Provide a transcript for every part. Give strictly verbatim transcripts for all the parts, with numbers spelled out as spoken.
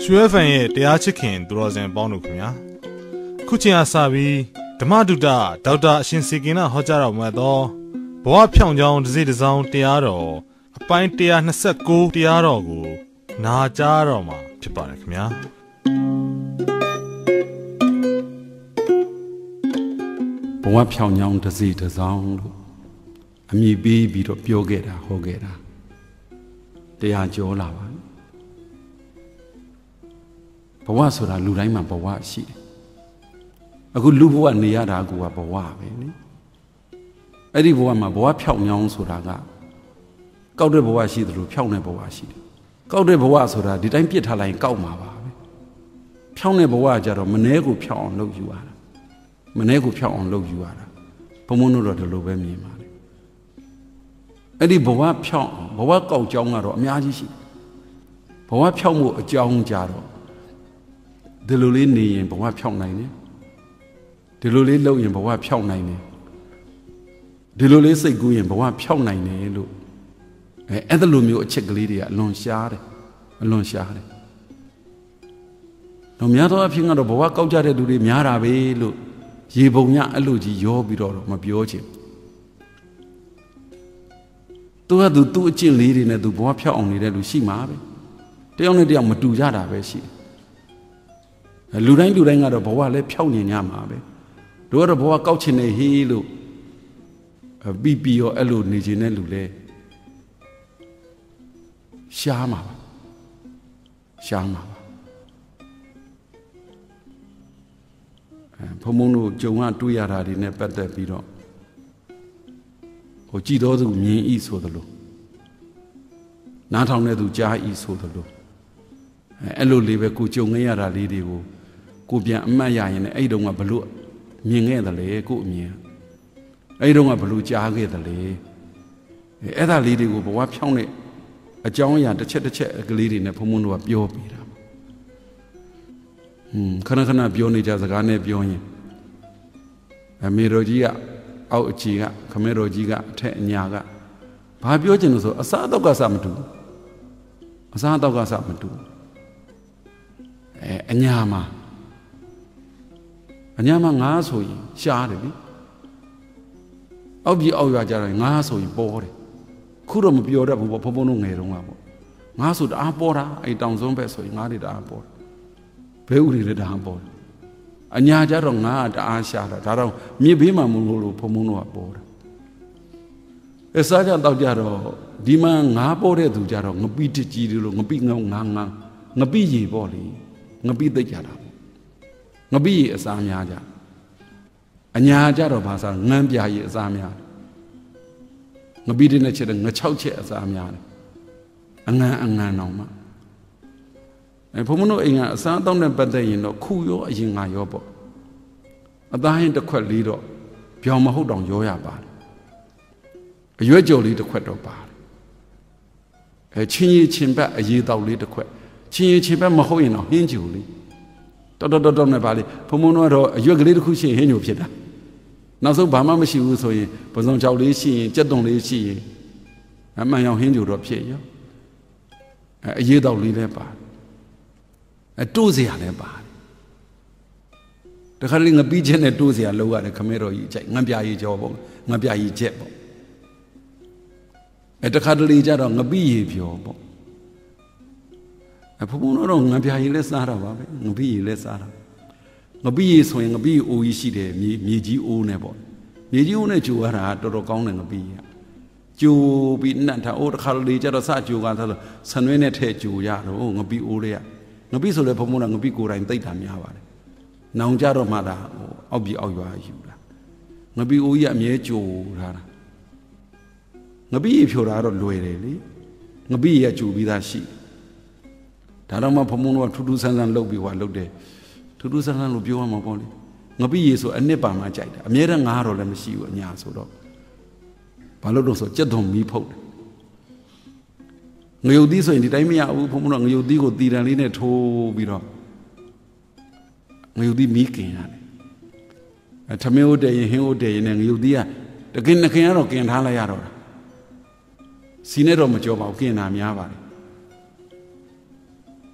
ရွှေဖန်ရဲ့တရားချစ်ခင်သူတော်စင်ပေါင်းတို့ခင်ဗျာခုချိန်အားစပြီးဓမ္မဒုတဒေါက်တာအရှင်စေကင်နာဟောကြားတော်မူသောဘဝဖြောင့်ကြောင်းတစ်စိတစ်စောင်းတရားတော်အပိုင်းone twenty-nineတရားတော်ကိုနာကြားတော်မှာဖြစ်ပါတယ်ခင်ဗျာဘဝဖြောင့်ကြောင်းတစ်စိတစ်စောင်းလို့အမည်ပေးပြီးတော့ပြောခဲ့တာဟောခဲ့တာတရားကျော်လာပါဘဝဆိုတာလူတိုင်းမှာဘဝရှိတယ်အခုလူဘဝနေရတာကဘဝပဲနိအဲ့ဒီဘဝမှာဘဝဖြောင့်ညောင်းဆိုတာကကောက်တဲ့ဘဝရှိတယ်လို့ဖြောင့်တဲ့ဘဝရှိတယ်ကောက်တဲ့ဘဝဆိုတာဒီတိုင်းပြစ်ထားလိုက်ရင်ကောက်မှာပါပဲဖြောင့်တဲ့ဘဝကြတော့မနှဲကိုဖြောင့်အောင်လုပ်ယူရတာမနှဲကိုဖြောင့်အောင်လုပ်ယူရတာဘုံဘုံတို့တော့ဒီလိုပဲမြင်ပါလေအဲ့ဒီဘဝဖြောင့်ဘဝကောက်ကြောင်းကတော့အများကြီးရှိတယ်ဘဝဖြောင့်မှုအကြောင်းကြတော့ဒီလိုလေးနေရင်ဘဝဖြောင့်နိုင်တယ်ဒီလိုလေးလုပ်ရင်ဘဝဖြောင့်နိုင်တယ်ဒီလိုလေးစိတ်ကူးရင်ဘဝဖြောင့်နိုင်တယ်လို့အဲအဲ့ဒါလိုမျိုးအချက်ကလေးတွေကအလွန်ရှားတယ်အလွန်ရှားတယ်တော့များသောအဖြစ်ကတော့ဘဝကောက်ကြတဲ့လူတွေများတာပဲလို့ရေပုံညအဲ့လိုကြီးရောပြီးတော့မပြောချင်သူကသူသူ့အကျင့်လေးတွေနဲ့သူဘဝဖြောင့်အောင်နေတဲ့လူရှိမှာပဲတယောက်နဲ့တယောက်မတူကြတာပဲရှိတယ်လူတိုင်းလူတိုင်းကတော့ဘဝလည်းဖြောင့်ညင်ညမှာပဲတို့ကတော့ဘဝကောက်ချင်နေဟေးလို့ပြီးပြီးရောအဲ့လိုနေခြင်းတဲ့လူလဲရှားမှာပါရှားမှာပါဘုံဘုံတို့ကြုံရတွေ့ရတာတွေနဲ့ပတ်သက်ပြီးတော့ဟိုကြည်တော်သူမြင်ဤဆိုသလိုနားထောင်တဲ့သူကြားဤဆိုသလိုအဲ့လိုလေးပဲကိုကြုံခဲ့ရတာလေးတွေကိုကိုပြန်အမှတ်ရရင်လည်းအဲ့တုန်းကဘလို့မြင်ခဲ့တယ်လေကိုအမြင်အဲ့တုန်းကဘလို့ကြားခဲ့တယ်လေအဲ့ဒါလေးတွေကိုဘဝဖြောင်းတဲ့အကြောင်းအရာတစ်ချက်တစ်ချက်ကလေးတွေနဲ့ဘုံဘုံတို့ကပြောပြတာဟွန်းခဏခဏပြောနေကြစကားနဲ့ပြောရင်အမေတော်ကြီးကအောက်အကြီးကခမဲတော်ကြီးကအထက်အညာကဘာပြောချင်လို့ဆိုအစားအသောက်ကစမတူအစားအသောက်ကစမတူအဲအညာမှာအညာမှာငါးဆိုရင်ရှားတယ်လေအောက်ပြီးအောက်ရွာကြတော့ငါးဆိုရင်ပေါ်တယ်ခုတော့မပြောတတ်ဘူးပေါ့ဘုံဘုံတို့ငယ်တုန်းကပေါ့ငါးဆိုတအားပေါ်တာအဲ့တောင်စွန်းဘက်ဆိုရင်ငါးတွေတအားပေါ်ဘဲဥတွေလည်းတအားပေါ်အညာကြတော့ငါးတအားရှားတာဒါတော့မြေဘေးမှာမလို့လို့ဘုံဘုံတို့ကပေါ်တာအဲစားကြတော့ကြတော့ဒီမှာငါးပေါ်တဲ့သူကြတော့ငပိတကြီးတွေလို့ငပိငေါငါးငါးငပိရေပေါ့လေငပိသိကြတာပေါ့ငပိရေအစားများကြအညာကြတော့ဘာစားငန်းပြရေအစားများငပိတဲ့နဲ့ချက်တဲ့ငချောက်ချက်အစားများတယ်အငန်းအငန်းအောင်မှအဲဘုံမတို့အိမ်ကအစားတောင်းတဲ့ပတ်သက်ရင်တော့ခုရောအရင်ငါရောပေါ့အသားဟင်းတစ်ခွက်လေးတော့ပြောင်မဟုတ်တောင်ရောရပါတယ်အရွက်ကြော်လေးတစ်ခွက်တော့ပါတယ်အဲချင်းရီချင်းပတ်အရေးတောက်လေးတစ်ခွက်ချင်းရီချင်းပတ်မဟုတ်ရင်တော့ဟင်းကြိုလေးတော်တော်တော်နဲ့ပါလေဘုံဘုံတို့ကတော့အရွက်ကလေးတစ်ခုရှိရင်ဟင်းကြိုဖြစ်တာနောက်ဆုံးဘာမှမရှိဘူးဆိုရင်ပစုံချောက်လေးရှိရင်ကြက်တုံလေးရှိရင်အမှန်ရောဟင်းကြိုတော့ဖြစ်ရောအဲအရေးတောက်လေးလည်းပါအဲတိုးစရာလည်းပါတယ်တခါလေးငပိချက်နဲ့တိုးစရာလောက်ရတယ်ခမဲတော်ကြီးအကြိုက်ငပြာကြီးကြောပေါ့ငပြာကြီးချက်ပေါ့အဲတခါတလေကြတော့ငပိရေပြောပေါ့အဖုံဖုံတော့ငပြာကြီးလည်းစားတာပါပဲငပိရေလည်းစားတာငပိရေဆိုရင်ငပိအိုးကြီးရှိတယ်မြေမြေကြီးအိုးနဲ့ပေါ့မြေကြီးအိုးနဲ့ကြိုရတာတော်တော်ကောင်းတယ်ငပိရကြိုပြီးနှံ့ထားအိုးတခါလေကြတော့စကြိုကဆိုတော့ဆန်ရွဲနဲ့ထဲကြိုရတော့ငပိအိုးလေးကငပိဆိုလည်းဖုံဖုံကငပိကိုယ်တိုင်သိပ်တာများပါတယ်နောင်ကြတော့မှဒါဟိုအောက်ပြီးအောက်ရွာယူတာငပိအိုးကြီးအမြဲကြိုထားတာငပိရေဖြိုတာတော့လွယ်တယ်လေငပိရေကကြိုပြီးသားရှိဒါတော့မှဖုံဖုံကထူးထူးဆန်းဆန်းလုပ်ပြီးဟိုလုပ်တယ်ထူးထူးဆန်းဆန်းလို့ပြောရမှာပေါ့လေငပိရေဆိုအနှစ်ပါမှကြိုက်တာအမြဲတမ်းငါးတော့လည်းမရှိဘူးအညာဆိုတော့ဘာလို့လို့ဆိုကြက်သွန်မီးဖုတ်တယ်ငရုတ်သီးဆိုရင်ဒီတိုင်းမရဘူးဖုံဖုံကငရုတ်သီးကိုတီတန်လေးနဲ့ထိုးပြီးတော့ငရုတ်သီးမီးกินရတယ်အဲထမင်းဥတည်ရင်ဟင်းဥတည်ရင်ငရုတ်သီးကတကင်နှခင်ကတော့กินထားလိုက်ရတော့တာစီနဲ့တော့မကြောပါဘူးกินတာများပါတယ်ခ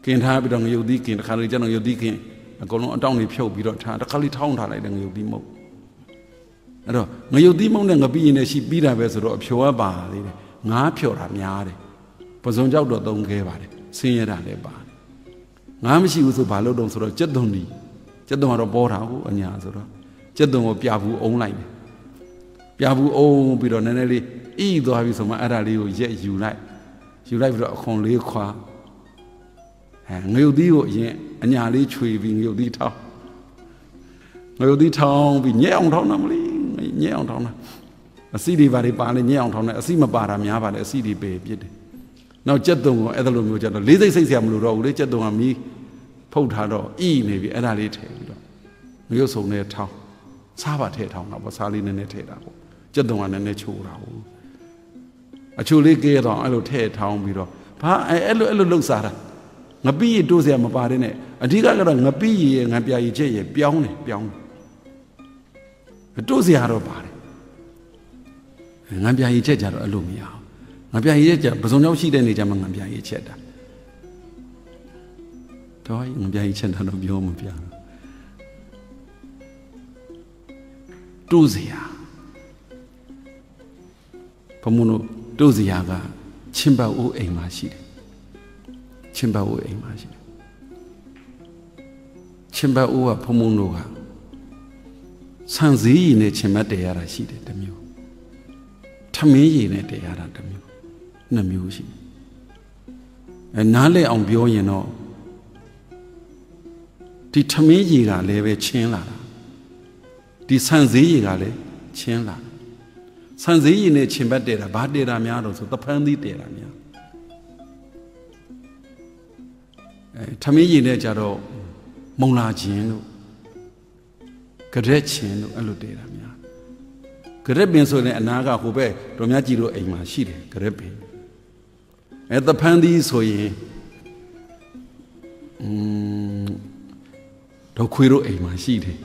กินท้าไปตรงยุติกินคาริจันยุติกินก็ลงต้องในเพียวไปรอท้าแต่คาริท้องท้าอะไรตรงยุติมุกแล้วเงยยุติมุกเนี่ยก็ปีเนี่ยชีปีได้ไปสุดเพียวบ้าเลยงาเพียวทำยาเลยผสมเจ้าตัวตรงเกบาเลยสิ่งยาเลยบ้างาไม่ชีวิตสุบาลดงสุดจัดตรงนี้จัดตรงเราปอราหูอันยาสุดจัดตรงว่าพิอาบูองไลน์พิอาบูองไปรอนั่นเลยอีตัวพิสมาอะไรเลยเยอะอยู่ไล่อยู่ไล่ไปรอของเลี้ยขวาเงยดีกว่าอย่างอันยาเลยช่วยวิ่งเงยดีเท่าเงยดีเท่าวิ่งเงี้ยองเท่านั้นเลยเงี้ยองเท่านั้นสีดีบาริปาเลยเงี้ยองเท่านั้นสีมาปารามยาบาเลยสีดีเบบยี่เดนอกจากตรงไอ้ตลกမျိုးจัดเลยลิ้นใส่เสียมรู้เราเลยจัดตรงมีพูดท่าเราอีนี่พี่ไอ้ดาลีเทไปแล้วเงยส่งเนี่ยเท่าซาบะเทเท่านะภาษาลีเนี่ยเนี่ยเทเราจัดตรงนั้นเนี่ยชูเราอชูลีเกยต่อไอ้เราเทเท่าพี่เราพระไอ้ไอ้เราไอ้เราลุกสาระงปีดูเสียมาปาร์เนี่ยอธิการก็ต้องงปีงปียี่เจี๊ยบเปียวเนี่ยเปียวดูเสียเราปาร์งปียี่เจี๊ยบจะเราลุมีเอางปียี่เจี๊ยบผสมเจ้าชีเดนี่จะมันงปียี่เจี๊ยบได้ทว่า งปียี่เจี๊ยบเราเปียวมันเปียวดูเสียพอมุนดูเสียก็ชิมบ่าวเองมาชีชิมบ่าวเองมาชีชิมบ่าวพอมุนโลกะสังสีเนี่ยชิมบ่าวเดียร์ชีเดตมิวทำยังไงเนี่ยเดียร์ตมิวนั่นมิวชีนั่นเลยเอาเปียวยันเนาะที่ทำยังไงกันเลยเวชินละที่สังสีกันเลยชินละสังสีเนี่ยชิมบ่าวเดียร์บาดเดียร์มีอะไรสุดตะพันดีเดียร์มีทำยังไงเนี่ยจะเรามองลาจินลูกระเด็ดชินลูกอันลูเดียร์มีกระเด็ดเป็นส่วนเนี่ยนาคาคู่ไปตรงนี้จีโร่เองมาชีเดกระเด็ดเป็นไอ้ตะพันดีส่วนอืมเราคุยรู้เองมาชีเด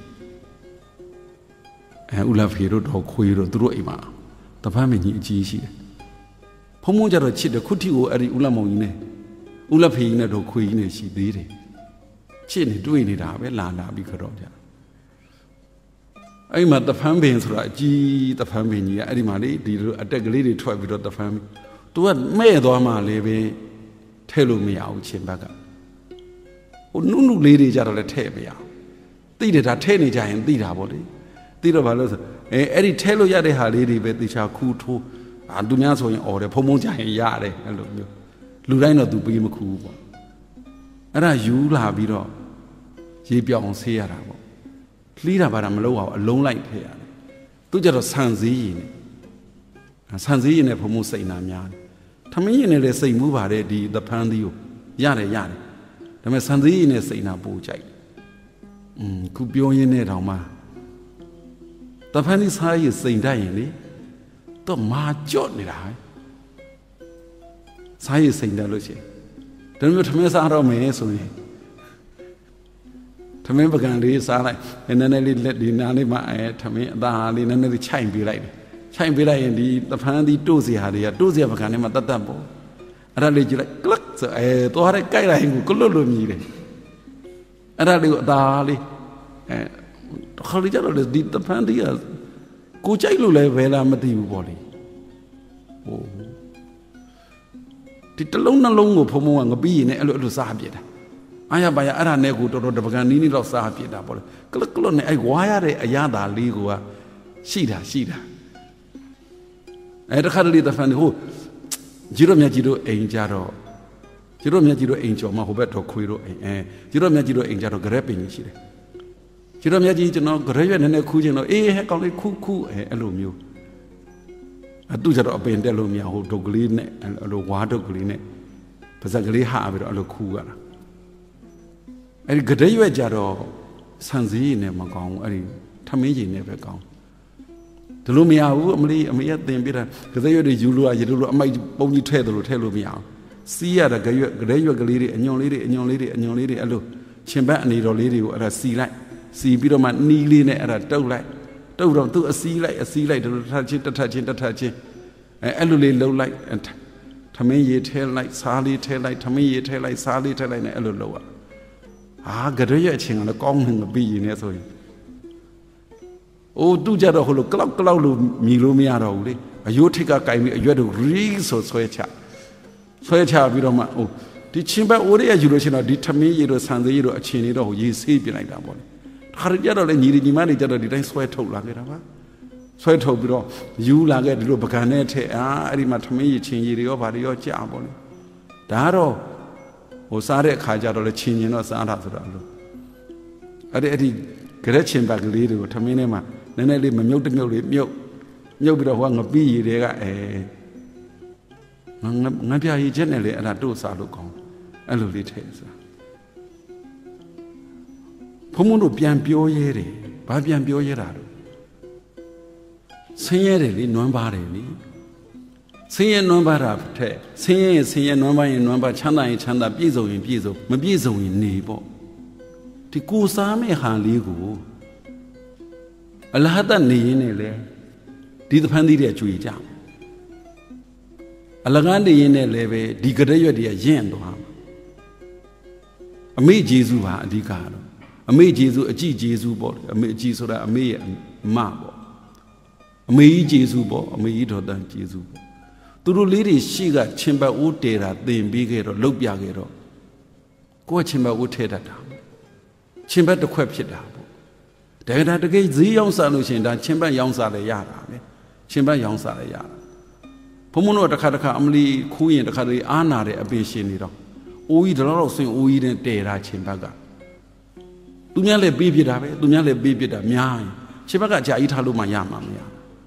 ไอ้อุลาฟีรู้เราคุยรู้ตัวเองมาตะพันเป็นยี่จีชีเดพอมุ่งจะเราชิดเด็กคุที่โออะไรอุลามองเนี่ยอุลาฟีเนี่ยเราคุยเนี่ยชีดีเลยชิดเนี่ยด้วยเนี่ยด่าไปลาลาบิครอจ้ะไอ้มาตะพันเป็นสุดาจีตะพันเป็นยี่ไอ้ที่มาเลยดีรู้อัตเตกลีดีถอยไปรถตะพันตัวไม่ตัวมาเลยไปเทลุไม่เอาเชียนบ้ากันโอ้นุ่นนุ่นลีดีจะเราเลยเทไม่เอาตีเด็ดาเทนี่ใจเห็นตีดาบ่เลยตีเราบ้าเลยเออไอ้ที่เทลุยาได้หาลีดีไปตีชาคูทูอ่านดุนยาส่วนอ๋อเดี๋ยวพอมองใจเห็นยาเลยไอ้ลูกမျိုးလူတိုင်းတော့သူပေးမခူးပေါ့အဲ့ဒါယူလာပြီးတော့ရေပြောင်းဆေးရတာပေါ့လှီးတာပါတာမလုပ်အောင်အလုံးလိုက်ထည့်ရတယ်သူကြတော့ဆန်စည်းရည်နဲ့ဆန်စည်းရည်နဲ့ဖုံမှုစိတ်နာများတယ်ထမင်းရည်နဲ့လည်းစိတ်မှုပါတယ်ဒီသဖန်းသီးကိုရတယ်ရတယ်ဒါပေမဲ့ဆန်စည်းရည်နဲ့စိတ်နာပို့ကြိုက်อืมခုပြောရင်းနဲ့တောင်မှသဖန်းသီးစားရည်စိတ်တတ်ရင်လေတော့မာကြော့နေတာစားရည်စိတ်တယ်လို့ရှိရင်ဒါမျိုးထမင်းစားတော့မယ်ဆိုရင်ထမင်းပကံလေးစားလိုက်နည်းနည်းလေးလက်ဒီနားလေးမှအဲထမင်းအသားလေးနည်းနည်းလေးခြိုက်ပေးလိုက်တယ်ခြိုက်ပေးလိုက်ရင်ဒီတဖန်းဒီတိုးစီဟာတွေကတိုးစီပကံနဲ့မှတတ်တတ်ပေါ့အဲ့ဒါလေးကြည့်လိုက်ကလစ်ဆိုအဲသွားရဲကြိုက်လိုက်ကိုကလွတ်လွတ်မြည်တယ်အဲ့ဒါလေးကိုအသားလေးအဲခါလေးကြတော့ဒီတဖန်းဒီကကိုကြိုက်လို့လည်းဘယ်လားမသိဘူးပေါ့လေဟိုဒီတလုံးနှလုံးကိုဖုံဖုံကငပိရင်လည်းအဲ့လိုအဲ့လိုစားပြစ်တာအားရပါရအဲ့ဒါနဲ့ကိုတော်တော်တပကံနီးနီးတော့စားပြစ်တာပေါ့လေကလကလနဲ့အဲ့ဝါရတဲ့အရာသာလေးကိုကရှိတာရှိတာအဲ့တခါတလေတဖန်ဟိုဂျီရိုမြတ်ကြီးတို့အိမ်ကြတော့ဂျီရိုမြတ်ကြီးတို့အိမ်ကျော်မှာဟိုဘက်တော့ခွေတို့အိမ်အဲဂျီရိုမြတ်ကြီးတို့အိမ်ကြတော့ဂရက်ပင်ကြီးရှိတယ်ဂျီရိုမြတ်ကြီးကျွန်တော်ဂရက်ရွက်နည်းနည်းခူးချင်တော့အေးဟဲ့ကောင်းလေးခူးခူးအဲအဲ့လိုမျိုးအတူကြတော့အပင်တက်လို့မရဟိုဒုတ်ကလေးနဲ့အဲ့လိုဝါဒုတ်ကလေးနဲ့ပါဇက်ကလေးဟာပြီးတော့အဲ့လိုခူးရတာအဲ့ဒီဂရက်ရွက်ကြတော့ဆန်စည်းနဲ့မကောင်းဘူးအဲ့ဒီထမင်းကြီးနဲ့ပဲကောင်းဒီလိုမရဘူးအမလေးအမေကတင်ပြတာဂရက်ရွက်တွေယူလို့ရလို့အမိုက်ပုံကြီးထဲတယ်လို့ထဲလို့မရအောင်စီးရတာဂရက်ရွက်ဂရက်ရွက်ကလေးတွေအညွန်လေးတွေအညွန်လေးတွေအညွန်လေးတွေအဲ့လိုရှင်ဘက်အနေတော်လေးတွေကိုအဲ့ဒါစီလိုက်စီပြီးတော့မှနီးလေးနဲ့အဲ့ဒါတုပ်လိုက်တုပ်တော့သူအစီးလိုက်အစီးလိုက်တို့ထထချင်းတထချင်းတထချင်းအဲအဲ့လိုလေးလှုပ်လိုက်ထမင်းရေထဲလိုက်စားလေးထဲလိုက်ထမင်းရေထဲလိုက်စားလေးထဲလိုက်နဲ့အဲ့လိုလုပ်ရအာကြရရဲ့အချင်းကလည်းကောင်းနေမပြီးရင်လည်းဆိုရင်အိုးသူ့ကြတော့ဟိုလိုကလောက်ကလောက်လို့မြည်လို့မရတော့ဘူးလေအယိုးထိတ်ကကင်ပြီးအရွက်တို့ရီးဆိုဆွဲချဆွဲချပြီးတော့မှဟိုဒီချင်းဘက်အိုးရယူလို့ရှိရင်တော့ဒီထမင်းရေတို့ဆန်သေးရေတို့အချင်းတွေတော့ဟိုရေဆေးပြလိုက်တာပေါ့လေခါရကြတော့လေညီညီမတွေကြတော့ဒီတိုင်းဆွဲထုတ်လာခဲ့တာပါဆွဲထုတ်ပြီးတော့ယူလာခဲ့ဒီလိုပကံနဲ့ထဲအာအဲ့ဒီမှာထမင်းရေချင်းရေတွေရောဗာတွေရောကြာပေါ့လေဒါကတော့ဟိုစားတဲ့အခါကျတော့လေချင်းချင်းတော့စားတာဆိုတော့လို့အဲ့ဒီအဲ့ဒီကြရက်ချင်းဘက်ကလေးတွေကိုထမင်းထဲမှာနည်းနည်းလေးမမြုပ်တမြုပ်လေးမြုပ်မြုပ်ပြီးတော့ဟိုကငပိရေတွေကအဲငငငပြရေချက်နဲ့လေအဲ့ဒါတို့စားလို့ကောင်းအဲ့လိုလေးထည့်စားဘုံမတို့ပြန်ပြောရဲတယ်ဘာပြန်ပြောရဲတာလို့ဆင်းရဲတယ်လေနွမ်းပါတယ်လေဆင်းရဲနွမ်းပါတာထက်ဆင်းရဲရင်ဆင်းရဲနွမ်းပါရင်နွမ်းပါချမ်းသာရင်ချမ်းသာပြည့်စုံရင်ပြည့်စုံမပြည့်စုံရင်နေပေါ့ဒီကိုစားမဲ့ဟာလေးကိုအလဟတ်နေရင်းနဲ့လေဒီသဖန်းသီးတွေကျွေကြအလကားနေရင်းနဲ့လည်းပဲဒီကြရက်ရွက်တွေကရင့်သွားအမေဂျေစုဟာအဓိကတော့အမေဂျေစုအကြည့်ဂျေစုပေါ့အမေအကြည့်ဆိုတာအမေရဲ့အမပေါ့အမေကြီးဂျေစုပေါ့အမေကြီးတော်တန်ဂျေစုပေါ့သူတို့လေးတွေရှိကချင်းပတ်ဦးတဲတာသင်ပြီးခဲ့တော့လှုပ်ပြခဲ့တော့ကိုယ်ချင်းပတ်ဦးထဲတတ်တာချင်းပတ်တစ်ခွက်ဖြစ်တာပေါ့တကယ်တကယ်ဈေးရောက်စားလို့ရှိရင်ဒါချင်းပတ်ရောင်းစားလည်းရတာပဲချင်းပတ်ရောင်းစားလည်းရတာဘုံမတို့တစ်ခါတစ်ခါအမလီခူးရင်တစ်ခါတည်းအားနာတဲ့အပင်ရှင်နေတော့အိုးကြီးတော့တော့ဆွင်အိုးကြီးနဲ့တဲတာချင်းပတ်ကသူများလည်းပေးပြတာပဲသူများလည်းပေးပြတာများရင်ချင်းပတ်ကအကြာကြီးထားလို့မှရမှာမရ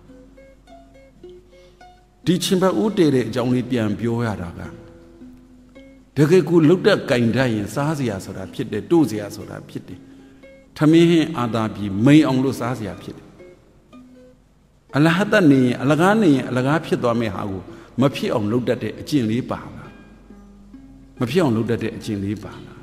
ဒီချင်းပတ်ဦးတဲတဲ့အကြောင်းလေးပြန်ပြောရတာကတကယ်ကိုလုတ်တက်ကင်တတ်ရင်စားစရာဆိုတာဖြစ်တယ်တို့စရာဆိုတာဖြစ်တယ်ထမင်းဟင်းအာသာပြီးမိန်အောင်လို့စားစရာဖြစ်တယ်အလဟတ်နေရင်အလကားနေရင်အလကားဖြစ်သွားမယ့်ဟာကိုမဖြစ်အောင်လုတ်တတ်တဲ့အကျင့်လေးပါလားမဖြစ်အောင်လုတ်တတ်တဲ့အကျင့်လေးပါလား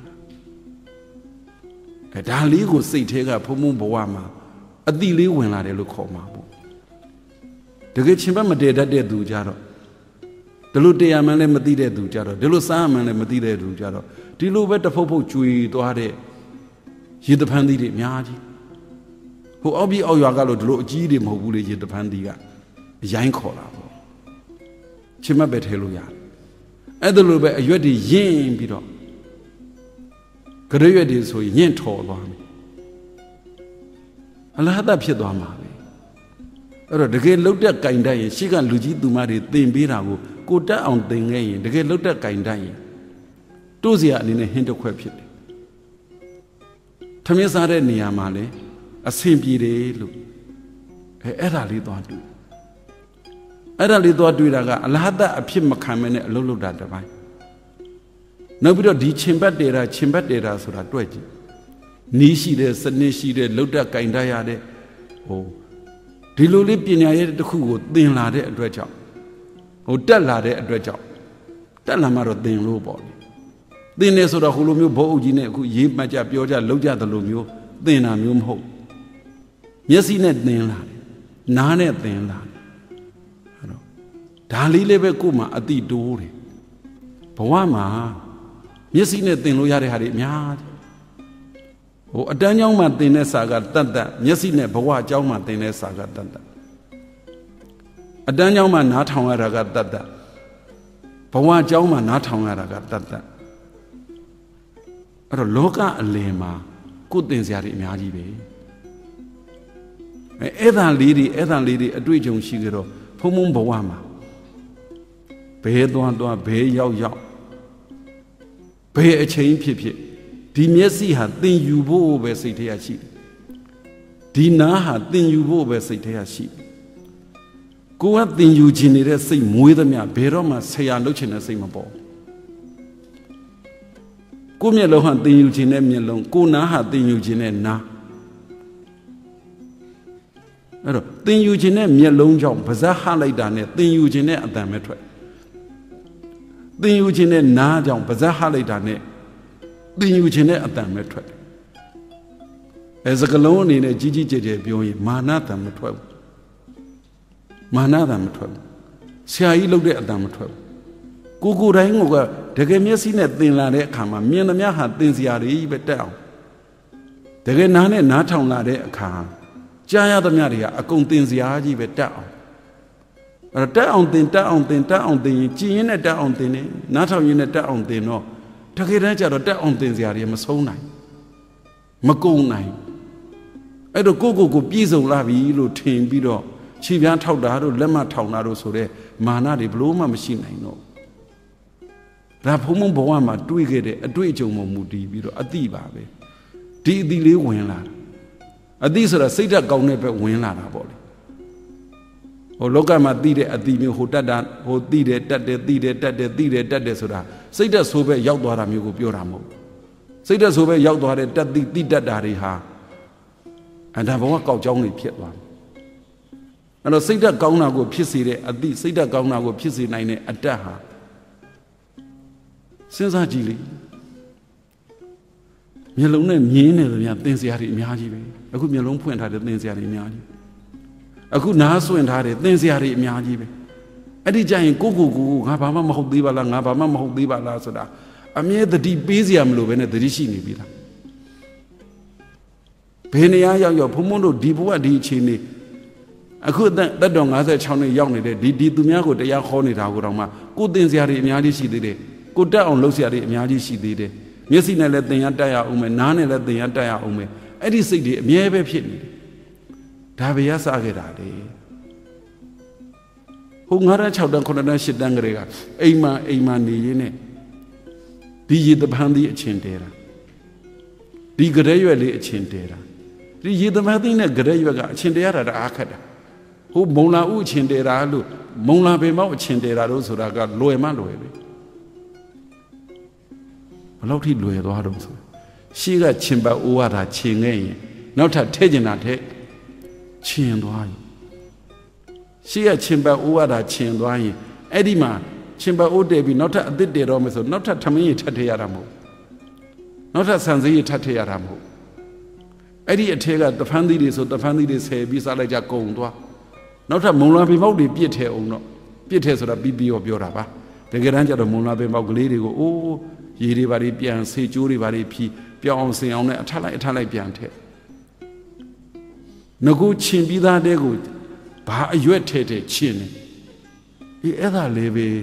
အဲဒါလေးကိုစိတ်ထဲကဖုံဖုံဘဝမှာအတိလေးဝင်လာတယ်လို့ခေါ်မှာပေါ့တကယ်ချင်းပတ်မတည်တတ်တဲ့သူကြတော့ဒီလိုတရားမှန်းလည်းမသိတဲ့သူကြတော့ဒီလိုစားမှန်းလည်းမသိတဲ့သူကြတော့ဒီလိုပဲတဖုတ်ဖုတ်ကျွေသွားတဲ့ရေတဖန်းသီးတွေအများကြီးဟိုအောက်ပြီးအောက်ရွာကလို့ဒီလိုအကြီးတွေမဟုတ်ဘူးလေရေတဖန်းသီးကအရိုင်းခေါ်တာပေါ့ချင်းမပဲထဲလို့ရတယ်အဲ့ဒါလိုပဲအရွက်တွေရင်းပြီးတော့ကြရွက်တွေဆိုရင်ညင့်ထော်သွားမယ်အလဟတ်ဖြစ်သွားမှာပဲအဲ့တော့တကယ်လှုပ်တဲ့ကင်တတ်ရင်ရှေ့ကလူကြီးသူမတွေသင်ပေးတာကိုကိုတက်အောင်သင်ခဲ့ရင်တကယ်လှုပ်တဲ့ကင်တတ်ရင်တို့စရာအနေနဲ့ဟင်းတစ်ခွက်ဖြစ်တယ်ထမင်းစားတဲ့နေရာမှာလည်းအဆင်ပြေတယ်လို့အဲအဲ့ဒါလေးသွားတွေ့အဲ့ဒါလေးသွားတွေ့တာကအလဟတ်အဖြစ်မခံမနဲ့အလုပ်လုပ်တာတစ်ပိုင်းနောက်ပြီးတော့ဒီချင်းပတ်တေတာချင်းပတ်တေတာဆိုတာတွေ့ကြည့်နီးရှိတဲ့စနစ်ရှိတဲ့လှုပ်တဲ့ကင်တတ်ရတဲ့ဟိုဒီလိုလေးပညာရဲ့တစ်ခုကိုသင်လာတဲ့အတွက်ကြောင့်ဟိုတက်လာတဲ့အတွက်ကြောင့်တက်လာမှတော့သင်လို့ပေါ့လေသင်နေဆိုတော့ဟိုလိုမျိုးဘုတ်အုပ်ကြီးနဲ့အခုရေးမှတ်ကြပြောကြလှုပ်ကြတယ်လို့မျိုးသင်တာမျိုးမဟုတ်မျက်စိနဲ့သင်လာတယ်နားနဲ့သင်လာတယ်အဲ့တော့ဒါလေးလေးပဲကို့မှာအတိတိုးတယ်ဘဝမှာမျက်စိနဲ့သင်လို့ရတဲ့ဟာတွေအများကြီးဟိုအတန်းကျောင်းမှာသင်တဲ့စာကတတ်တတ်မျက်စိနဲ့ဘဝကျောင်းမှာသင်တဲ့စာကတတ်တတ်အတန်းကျောင်းမှာနားထောင်ရတာကတတ်တတ်ဘဝကျောင်းမှာနားထောင်ရတာကတတ်တတ်အဲ့တော့လောကအလယ်မှာကိုယ်သင်စရာတွေအများကြီးပဲအဲအဲ့ဒါလေးတွေအဲ့ဒါလေးတွေအတွေ့အကြုံရှိကြတော့ဖုံဖုံဘဝမှာဘဲသွားသွားဘဲရောက်ရောက်ဘဲအချိန်ဖြစ်ဖြစ်ဒီမျက်စိဟာသင်ယူဖို့ပဲစိတ်ထဲရရှိတယ်ဒီနားဟာသင်ယူဖို့ပဲစိတ်ထဲရရှိတယ်ကိုကသင်ယူခြင်းနေတဲ့စိတ်မွေးသမျှဘယ်တော့မှဆရာလုပ်ချင်တဲ့စိတ်မပေါ်ကိုမျက်လုံးဟာသင်ယူခြင်းနဲ့မျက်လုံးကိုနားဟာသင်ယူခြင်းနဲ့နားအဲ့တော့သင်ယူခြင်းနဲ့မျက်လုံးကြောင့်ပါးစပ်ဟလိုက်တာနဲ့သင်ယူခြင်းနဲ့အတန်ပဲထွက်သင်ယူခြင်းနဲ့နားကြောင့်ပါးစပ်ဟလိုက်တာနဲ့သင်ယူခြင်းနဲ့အတန်ပဲထွက်တယ်အဲစကလုံးအနေနဲ့ကြီးကြီးကျယ်ကျယ်ပြောရင်မာနတန်မထွက်ဘူးမာနတန်မထွက်ဘူးဆရာကြီးလုပ်တဲ့အတန်မထွက်ဘူးကိုကိုတိုင်းကတကယ်မျက်စိနဲ့သင်လာတဲ့အခါမှာမြင်သမျှဟာသင်စရာတွေပဲတက်အောင်တကယ်နားနဲ့နားထောင်လာတဲ့အခါကြားရသမျှတွေကအကုန်သင်စရာကြီးပဲတက်အောင်အဲ့တော့တက်အောင်သင်တက်အောင်သင်တက်အောင်သင်ရင်ကြည်ရင်နဲ့တက်အောင်သင်နေနားထောင်ရင်နဲ့တက်အောင်သင်တော့တကယ်တမ်းကျတော့တက်အောင်သင်စရာတွေမဆုံးနိုင်မကုန်နိုင်အဲ့တော့ကိုကိုကိုပြည့်စုံလာပြီလို့ထင်ပြီးတော့ခြေပြားထောက်တာတို့လက်မထောင်တာတို့ဆိုတဲ့မာနတွေဘလို့မှမရှိနိုင်တော့ဒါဘုံဘုံဘဝမှာတွေးခဲ့တဲ့အတွေ့အကြုံမှမူတည်ပြီးတော့အတိပါပဲဒီအတိလေးဝင်လာတာအတိဆိုတာစိတ်ဓာတ်ကောင်းတဲ့ဘက်ဝင်လာတာပေါ့လေဟိုလောကမှာသိတဲ့အတိမျိုးဟိုတတ်တာဟိုသိတယ်တတ်တယ်သိတယ်တတ်တယ်သိတယ်တတ်တယ်ဆိုတာစိတ်ဓာတ်ဆိုးဘက်ရောက်သွားတာမျိုးကိုပြောတာမဟုတ်စိတ်ဓာတ်ဆိုးဘက်ရောက်သွားတဲ့တတ်သိသိတတ်တာတွေဟာအဒါဘဝကောက်ကြောင်းတွေဖြစ်သွားတယ်အဲ့တော့စိတ်ဓာတ်ကောင်းတာကိုဖြစ်စေတဲ့အတိစိတ်ဓာတ်ကောင်းတာကိုဖြစ်စေနိုင်တဲ့အတ္တဟာစဉ်းစားကြည့်လေမျက်လုံးနဲ့မြင်နေတယ်များသင်စရာတွေအများကြီးပဲအခုမျက်လုံးဖွင့်ထားတဲ့သင်စရာတွေအများကြီးအခုနားဆွင့်ထားတဲ့သင်စရာတွေအများကြီးပဲအဲ့ဒီကြရင်ကိုကိုကိုငါဘာမှမဟုတ်သေးပါလားငါဘာမှမဟုတ်သေးပါလားဆိုတာအမြဲတတိပေးစရာမလိုပဲနဲ့တတိရှိနေပြီလားဘယ်နေရာရောက်ရောက်ဘုံဘုံတို့ဒီဘဝဒီအချိန်နေအခုတက်တော်56နှစ်ရောက်နေတဲ့ဒီဒီသူများကိုတရားခေါ်နေတာကိုတော့မှကိုသင်စရာတွေအများကြီးရှိသေးတယ်ကိုတက်အောင်လုပ်စရာတွေအများကြီးရှိသေးတယ်မျက်စိနဲ့လည်းသင်ရတက်ရအောင်မယ်နားနဲ့လည်းသင်ရတက်ရအောင်မယ်အဲ့ဒီစိတ်တွေအမြဲပဲဖြစ်နေတယ်ဒါပဲရစားခဲ့တာလေဟိုငါးတန်း6တန်း9တန်း10တန်းကလေးကအိမ်မှာအိမ်မှာနေရင်းနဲ့ဒီရေတပန်းသီးအချင်းတဲတာဒီကြဲရွက်လေးအချင်းတဲတာဒီရေတပန်းသီးနဲ့ကြဲရွက်ကအချင်းတဲရတာတအားခက်တာဟိုမုံလာဥအချင်းတဲတာလို့မုံလာပေမောက်အချင်းတဲတာလို့ဆိုတာကလွယ်မှလွယ်ပဲဘယ်လောက်ထိလွယ်သွားတော့ဆိုရှေ့ကချင်ပတ်အိုးရတာချင်ခဲ့ရင်နောက်ထပ်ထဲကျင်တာထဲချင်သွားရင်ရှေ့ကချင်ပတ်အိုးရတာချင်သွားရင်အဲ့ဒီမှာချင်ပတ်အိုးတည်ပြီးနောက်ထပ်အသစ်တည်တော့မယ်ဆိုနောက်ထပ်ထမင်းရထပ်ထည့်ရတာမဟုတ်နောက်ထပ်ဆန်စည်းရထပ်ထည့်ရတာမဟုတ်အဲ့ဒီအထက်ကတဖန်းသီးတွေဆိုတဖန်းသီးတွေဆယ်ပြီးစားလိုက်ကြကုန်သွားနောက်ထပ်မုံလာပေမောက်တွေပြစ်ထဲအောင်တော့ပြစ်ထဲဆိုတာပြီးပြီးတော့ပြောတာပါတကယ်တမ်းကျတော့မုံလာပေမောက်ကလေးတွေကိုအိုးရေတွေဘာတွေပြန်ဆေးကြိုးတွေဘာတွေဖြီးပြောင်းအောင်ဆင်အောင်နဲ့အထက်လိုက်အထက်လိုက်ပြန်ထက်ငကူချင်ပြီးသားတဲ့ကိုဘာအရွက်ထဲထဲချင်နေအေးအဲ့ဒါလေးပဲ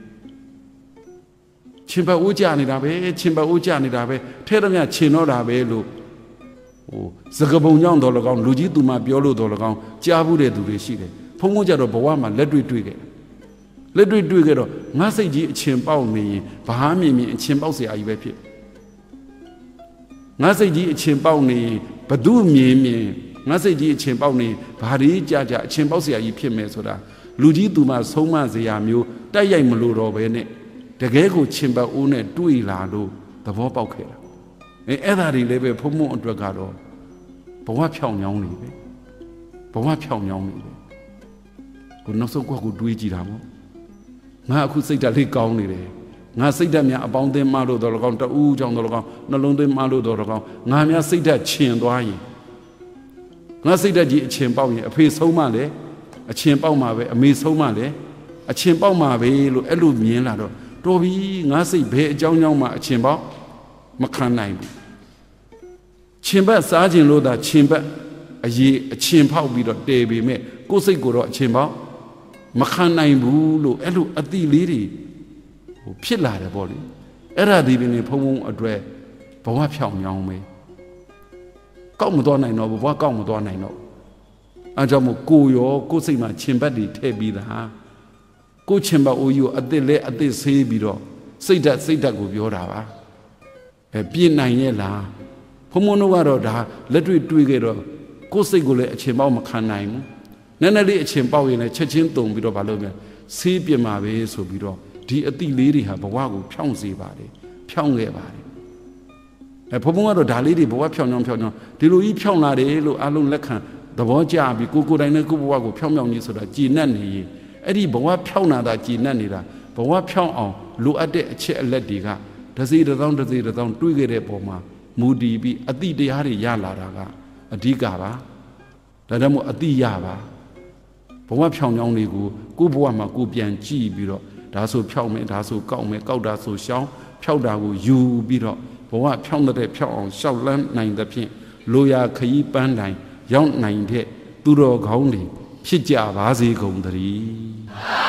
ချင်ပတ်ဦးကြနေတာပဲချင်ပတ်ဦးကြနေတာပဲထဲသမျှချင်တော့တာပဲလို့ဟိုစကပုံကြောင့်တော်လကောင်းလူကြီးသူမပြောလို့တော်လကောင်းကြားဘူးတဲ့သူတွေရှိတယ်ဖုံးဖုံးကြတော့ဘဝမှာလက်တွေ့တွေ့ခဲ့လက်တွေ့တွေ့ခဲ့တော့ငါစိတ်ကြီးအချင်းပေါက်နေရင်ဘာမြင်မြင်အချင်းပေါက်เสียအကြီးပဲဖြစ်ငါစိတ်ကြီးအချင်းပေါက်နေရင်ဘသူမြင်မြင်ငါစိတ်ကြီးအချင်းပေါက်နေဘာတွေကြာကြာအချင်းပေါက်เสียကြီးဖြစ်မယ်ဆိုတာလူကြီးသူမဆုံးမစရာမျိုးတိုက်ရိုက်မလို့တော့ပဲနဲ့တကယ်ကိုချင်ပတ်ဦးနဲ့တွေ့လာလို့သဘောပေါက်ခဲ့တာအဲအဲ့ဒါတွေလည်းပဲဖုံဖုံအတွက်ကတော့ဘဝဖြောင်ညောင်းနေပဲဘဝဖြောင်ညောင်းနေပဲကိုနောက်ဆုံးကိုကိုတွေးကြည့်တာပေါ့ငါအခုစိတ်ဓာတ်လေးကောင်းနေတယ်ငါစိတ်ဓာတ်များအပေါင်းအသင်းမလို့တော့လကောင်းတူးကြောင့်တော့လကောင်းနှလုံးသွင်းမလို့တော့လကောင်းငါများစိတ်ဓာတ်ချင်သွားရင်ငါစိတ်ဓာတ်ကြီးအချင်ပေါက်ရင်အဖေဆုံးမလဲအချင်ပေါက်မှာပဲအမေဆုံးမလဲအချင်ပေါက်မှာပဲလို့အဲ့လိုမြင်လာတော့တော်ပြီငါစိတ်ဘယ်အကြောင်းကြောင့်မှအချင်ပေါက်မခံနိုင်ဘူးချင်ဘက်စားခြင်းလို့သာချင်ဘက်အရေးအချင်ဖောက်ပြီးတော့တည်ပေမဲ့ကိုယ်စိတ်ကိုတော့အချင်ပေါက်မခံနိုင်ဘူးလို့အဲ့လိုအတိလေးတွေဟိုဖြစ်လာတယ်ပေါ့လေအဲ့ဒါဒီပင်နေဖုံဖုံအတွက်ဘဝဖြောင်ညောင်းပဲကောက်မသွားနိုင်တော့ဘဝကောက်မသွားနိုင်တော့အဲကြောင့်မို့ကိုရောကိုယ်စိတ်မှာချင်ဘက်တွေထည့်ပြီးသားကိုချင်ဘက်အိုးကြီးကိုအသစ်လဲအသစ်ဆေးပြီးတော့စိတ်ဓာတ်စိတ်ဓာတ်ကိုပြောတာပါအဲပြည့်နိုင်ရဲ့လားဖုံဖုံတို့ကတော့ဒါလက်တွေ့တွေးခဲ့တော့ကိုယ်စိတ်ကိုလည်းအချင်ပေါက်မခံနိုင်ဘူးနည်းနည်းလေးအချင်းပေါက်ရင်လည်းချက်ချင်းတုံပြီးတော့မလုပ်ပြန်ဆေးပြမှာပဲဆိုပြီးတော့ဒီအတိလေးတွေဟာဘဝကိုဖြောင်းစေပါတယ်ဖြောင်းခဲ့ပါတယ်အဲဘုံဘုံကတော့ဒါလေးတွေဘဝဖြောင်းဖြောင်းဖြောင်းဖြောင်းဒီလိုကြီးဖြောင်းလာတယ်လို့အလုံးလက်ခံသဘောကျပြီးကိုကိုယ်တိုင်နဲ့ကိုယ့်ဘဝကိုဖြောင်းဖြောင်းကြီးဆိုတာကြည်နက်နေရင်အဲ့ဒီဘဝဖြောင်းလာတာကြည်နက်နေတာဘဝဖြောင်းအောင်လိုအပ်တဲ့အချက်အလက်တွေကဒစီတစ်သောင်းဒစီတစ်သောင်းတွေးခဲ့တဲ့ပုံမှာမူတည်ပြီးအတိတရားတွေရလာတာကအဓိကပါဒါကြောင့်မို့အတိရပါဘဝဖြောင်ချောင်းတွေကိုကိုယ့်ဘဝမှာကိုပြန်ကြည့်ပြီးတော့ဒါဆိုဖြောက်မယ်ဒါဆိုကောက်မယ်ကောက်တာဆိုရှောင်းဖြောက်တာကိုယူပြီးတော့ဘဝဖြောင်းတဲ့ဖြောက်အောင်ရှောက်လန်းနိုင်တဲ့ဖြင့်လိုရာခရီးပန်းတိုင်းရောက်နိုင်တဲ့သူတော်ကောင်းတွေဖြစ်ကြပါစေကုန်သတည်း